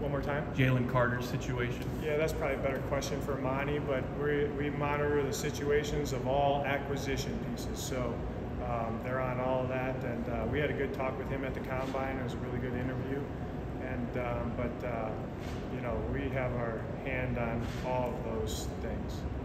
One more time? Jalen Carter's situation. Yeah, that's probably a better question for Monty, but we monitor the situations of all acquisition pieces. So they're on all of that, and we had a good talk with him at the Combine. It was a really good interview. And you know, we have our hand on all of those things.